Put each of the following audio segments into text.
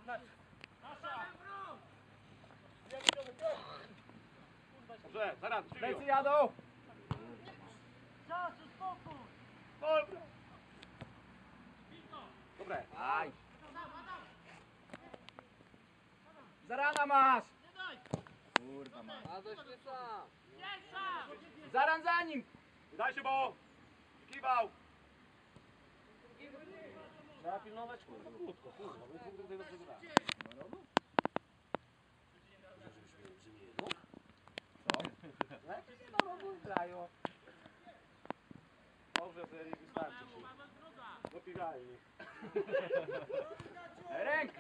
Dobrze, zaraz, Plecy jadą! Czas, spokój! Dobre. Aj! Zarana masz! Kurwa masz. Zaran za nim! Daj się, bo! Kiwał! Trzeba pilnować, kurwa, krótko, kurwa, bo jest tutaj dobrze gra. Grają. Dobrze, to jej wystarczy się. Dopiegali. Ręka!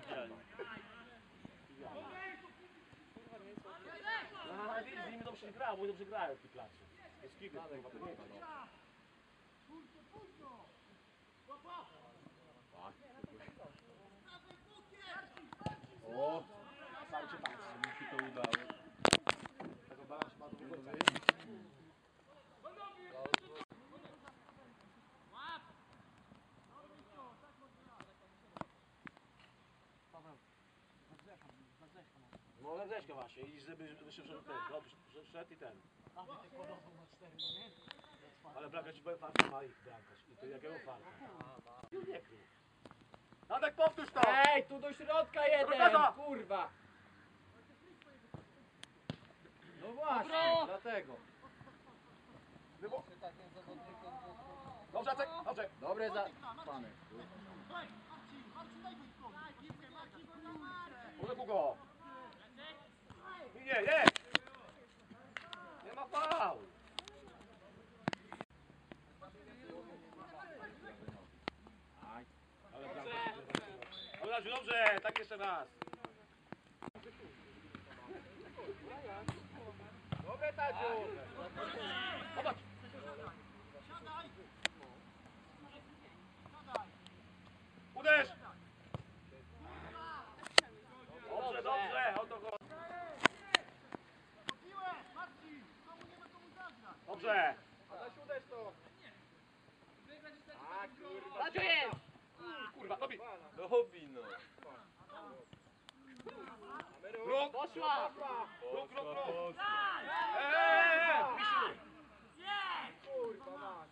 No, widzisz, z nimi dobrze gra, bo dobrze grają w tej placu. Jest kiwy, kurwa, to nie ma, no. O! Sam cię patrzy. Mi się to udało. Tego balans ma do wykończenia. No na Grześka właśnie, i żeby szedł ten, dobrze, szedł i ten. Ale bramkarz ci powiem, farta ma ich bramkarz. I to jakiego farta? Nie krył. Tadek, powtórz to! Ej, tu do środka jeden! Dobra. Kurwa! No właśnie, dlatego. Dobrze, Jacek, dobrze. Dobre za... Pany. Uleku go. Nie. Nie ma faul. Aj. Ale dobrze, dobrze, tak jeszcze raz. Dobre, Tadziu! Zobacz. Uderz! Dobrze, o to go. Dobrze. Adaś, uderz to! A kurwa! Tadziu jest! Kurwa, robi. Robi no! Rób. Poszła! Rób. Misiu. Kurwa masz!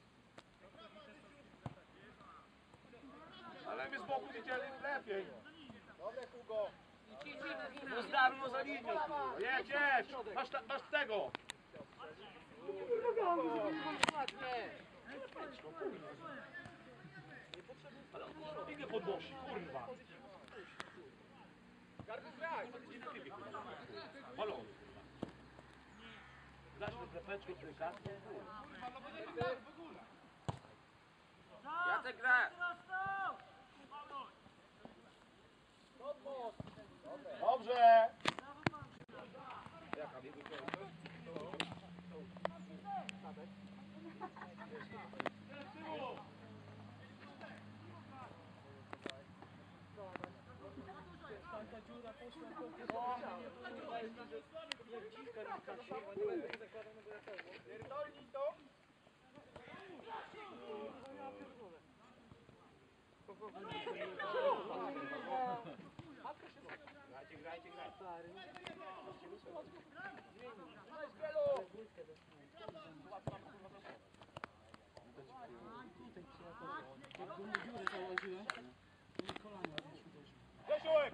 Ale my z boku widzieli lepiej. Dobre, Hugo! No zdawno za linią. Jedź. Masz tego. Ale on biegnie podnosi, kurwa. Garby graj! Balon. Zacznę trefeczkę, trójkatkę. Jacek gra! Dobrze. Pierdolnij to! Grajcie. Grzesiek!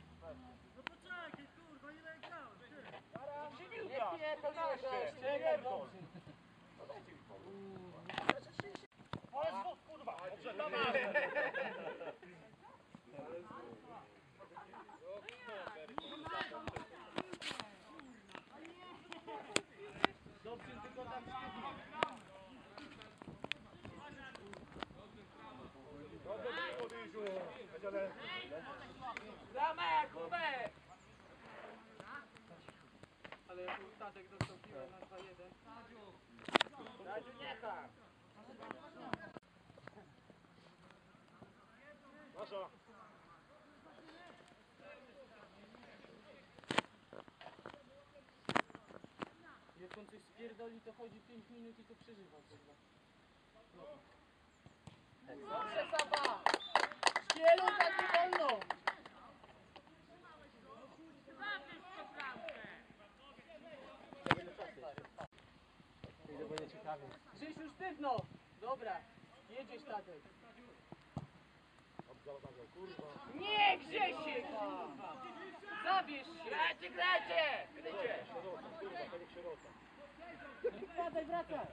Ale znów, kurwa! Dobrze, dawaj! Dobrze, tylko tam Zamek, Hubert! Ale Tatek dostał piłę na 2-1. Tadziu, niechaj! Wasza! Jak on coś spierdoli, to chodzi 5 minut i to przeżywa. Dobrze, Saba! Szkielu, tak nie wolno! jedno! Dobra, jedziesz Tadek. Kurwa. Nie, Grzesiek! Kurwa! Zabierz się! Grajcie, grajcie! Krycie! Kurwa, panie sierota. Tadek, wracaj!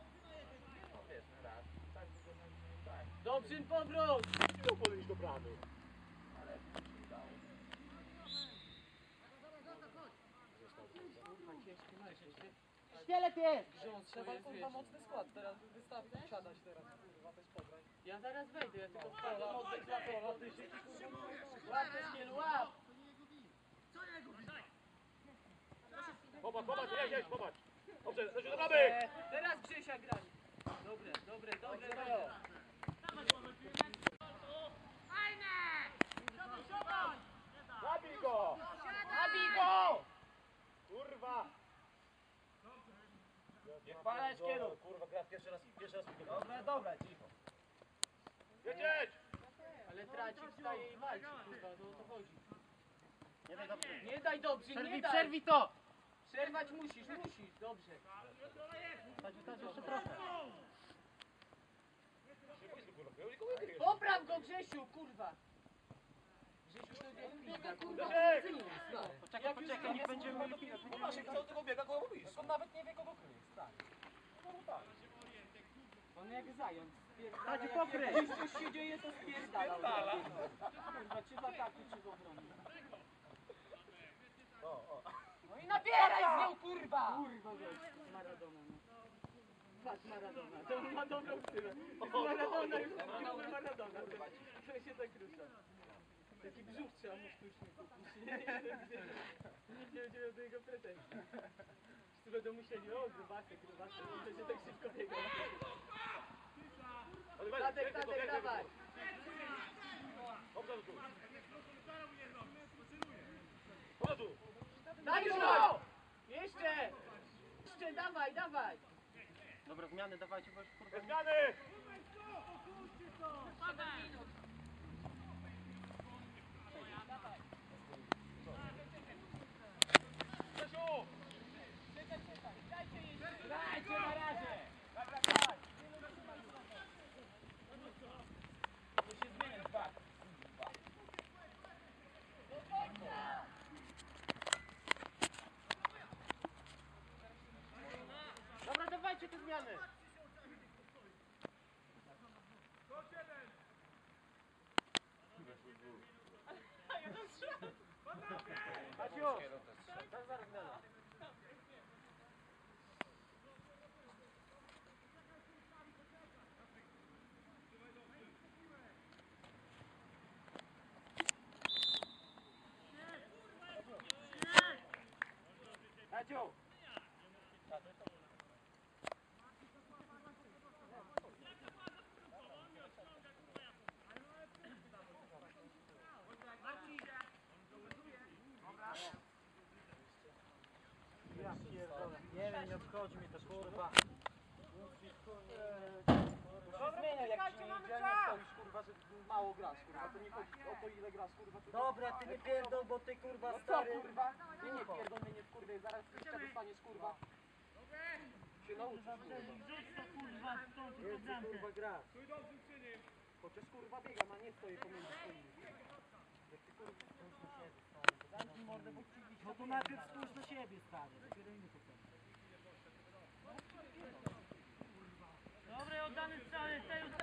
Dobrze, powrót! Tu podejść do bramy. Wiele pies! Grząs, trzeba kurwa mocny skład, teraz wystarczy siadać teraz kurwa bez pobrań. Ja zaraz wejdę, ja tylko wchodzę, oddech łapę, łapę skiel, łap! Popatrz, jeźdź, popatrz. Dobrze, do bramy. Teraz Grzesia grali. Dobre, dobre, dobre, dobre. Zabij go! Zabij go! Kurwa! Nie wpalaj szkieru. Kurwa, gra pierwszy raz. Dobra, dobra, cicho. Jedź! Ale traci, wstaje i walczy, kurwa, no o to chodzi. Nie daj dobrze. Nie daj dobrze, nie daj! Przerwij to! Przerwać musisz, dobrze. Stać jeszcze trochę. Popraw go, Grzesiu, kurwa! Grzesiu to jak pizda, kurwa. Poczekaj, poczekaj, nie będziemy... Popatrz, kto tego biega, kogo mówisz? On nawet nie wie kogo kryć, tak. On jak zając. Chodź, Jak pokryj. jak coś się dzieje, to spierdala. Kurwa, czy w ataku, czy w obronie. No i nabieraj z nią, kurwa! Kurwa, gość, Maradona, no. Patrz, Maradona, to on ma dobrą ksywę. Maradona już, kurwa, Maradona. To się tak rusza. Taki brzuch trzeba mu sztucznie kupić. Nikt nie będzie miał do niego pretensji. Wszyscy będą myśleli, o, grubasek, on będzie tak szybko biegał. Tadek, dawaj. Daj go! Jeszcze! Jeszcze, dawaj, dawaj! Dobra, zmiany dawajcie, bo już kurwa... Zmiany! Grzesiu! Dajcie na razie! To się zmienię, dwa. Dobra, dawajcie te zmiany! Maciu! Zaraz zmiana. Maciu! Ja pierdolę. Nie wiem, nie obchodzi mnie to kurwa. Zmienia, jak ci nie stoisz, kurwa, że mało grasz, kurwa, to nie chodzi o to, ile grasz, kurwa. tylko- Dobra, ty nie pierdol, bo ty kurwa No co, stary... kurwa? Nie, nie pierdol mnie, nie wkurwaj, zaraz krycia dostaniesz, kurwa. Się nauczysz, kurwa. Jest kurwa gra. Chociaż, kurwa, biegam, a nie stoję pomiędzy tymi. Zamknij mordę, bo ci widzę. No to najpierw spójrz na siebie, stary. Dopiero inny potem. Dobry, oddany strzały, tej